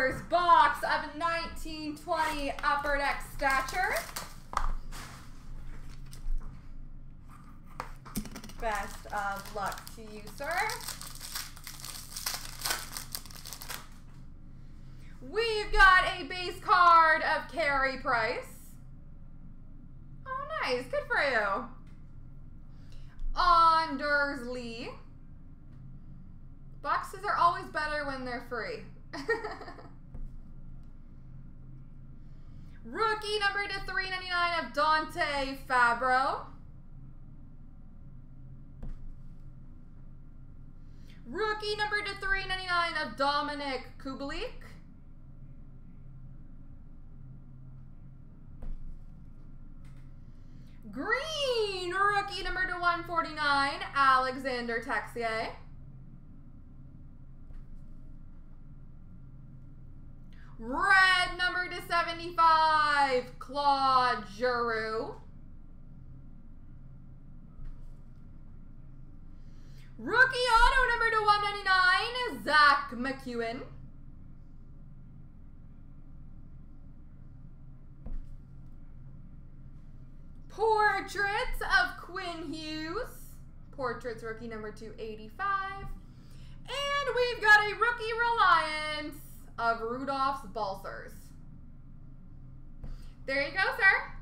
First box of 1920 Upper Deck Stature. Best of luck to you, sir. We've got a base card of Carey Price. Oh, nice. Good for you. Anders Lee. Boxes are always better when they're free. Rookie number to 399 of Dante Fabro. Rookie number to 399 of Dominic Kubalik. Green rookie number to 149, Alexander Texier. Red number to 75, Claude Giroux. Rookie auto number to 199, Zach McEwen. Portraits of Quinn Hughes. Portraits rookie number 285. And we've got a rookie reliance of Rudolph's Balsers. There you go, sir.